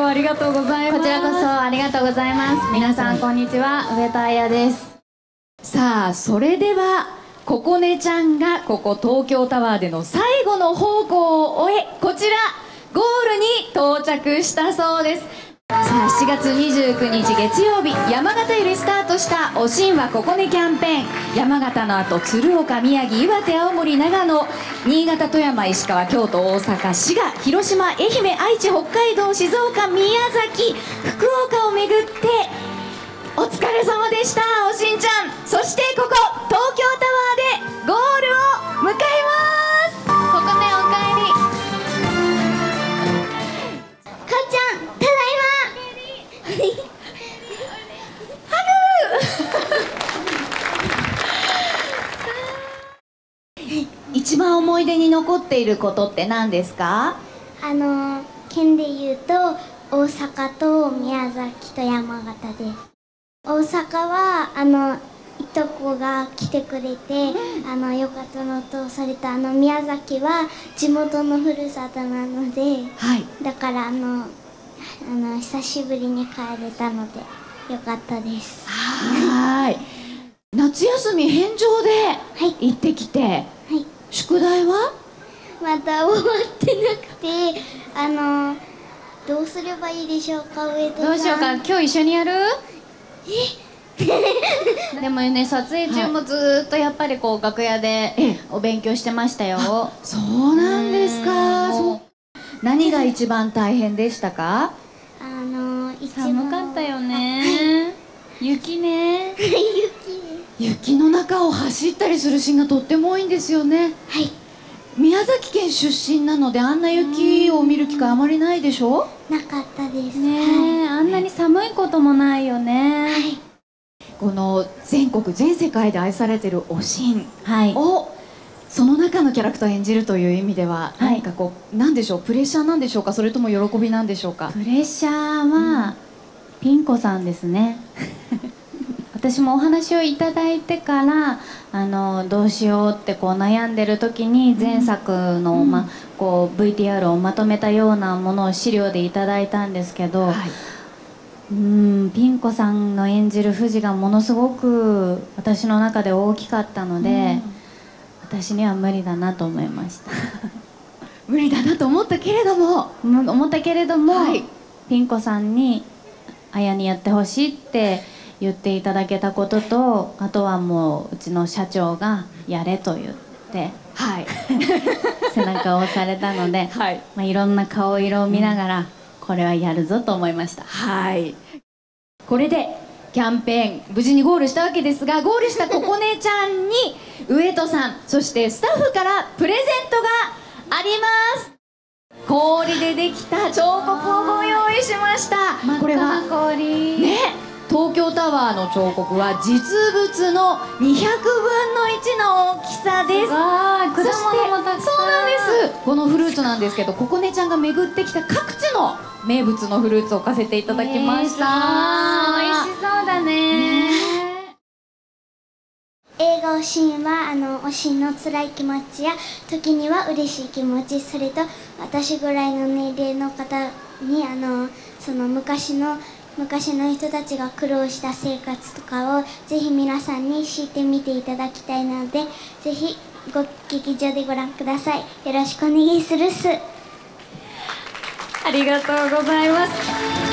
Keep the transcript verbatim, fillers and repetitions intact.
はありがとうございます。 こちらこそありがとうございます。皆さんこんにちは、上田彩です。 さあ、それではここねちゃんがここ東京タワーでの最後の奉公を終え、こちらゴールに到着したそうです。さあ、しちがつにじゅうくにち月曜日、山形よりスタートしたおしんはここねキャンペーン。山形の後、鶴岡、宮城、岩手、青森、長野、新潟、富山、石川、京都、大阪、滋賀、広島、愛媛、愛知、北海道、静岡、宮崎、福岡を巡ってお疲れ様でした、おしんちゃん。そしてここ東京タワーでゴールを迎えます。ここね、おかえり。 母ちゃん、ただいま。 ハグ一番思い出に残っていることって何ですか？ あの県で言うと大阪と宮崎と山形です。大阪はあのいとこが来てくれて、うん、あのよかったのと、それとあの宮崎は地元のふるさとなので、はい、だからあのあの久しぶりに帰れたのでよかったです。 はい。夏休み返上で行ってきて、はい、宿題はまだ終わってなくて、あのどうすればいいでしょうか、上戸さん。 どうしようか、今日一緒にやる？でもね、撮影中もずっとやっぱりこう楽屋でお勉強してましたよ。 そうなんですか。そう。何が一番大変でしたか？ あの寒かったよね。雪ね。 雪雪の中を走ったりするシーンがとっても多いんですよね。 はい。 宮崎県出身なのであんな雪を見る機会あまりないでしょ？ なかったですね。あんなに寒いこともないよね。はい。 この全国全世界で愛されてるおしんをその中のキャラクターを演じるという意味では何かこう何でしょう、プレッシャーなんでしょうか、それとも喜びなんでしょうか？ プレッシャーはピン子さんですね。私もお話をいただいてからあのどうしようってこう悩んでる時に前作の、うん、まあ、こう ブイティーアール をまとめたようなものを資料でいただいたんですけど、はい、うーんピン子さんの演じる藤がものすごく私の中で大きかったので、うん、私には無理だなと思いました。 無理だなと思ったけれども思ったけれども、はい、ピン子さんに綾にやってほしいって言っていただけたことと、あとはもううちの社長がやれと言って、はい、背中を押されたので、はい、まあ、いろんな顔色を見ながら、うん、これはやるぞと思いました。 はい。これでキャンペーン無事にゴールしたわけですが、ゴールしたここねちゃんに上戸さんそしてスタッフからプレゼントがあります。氷でできた彫刻をご用意しました。これは氷ね、東京タワーの彫刻は実物のにひゃくぶんのいちの大きさです。 果物もたくさん。 そうなんです。このフルーツなんですけど、ここねちゃんが巡ってきた各地の名物のフルーツを置かせていただきました。 美味しそうだね。 映画「おしん」はあのおしんの辛い気持ちや時には嬉しい気持ち、それと私ぐらいの年齢の方にあのその昔の昔の人たちが苦労した生活とかをぜひ皆さんに知ってみていただきたいので、ぜひご劇場でご覧ください。よろしくお願いするっす。 ありがとうございます。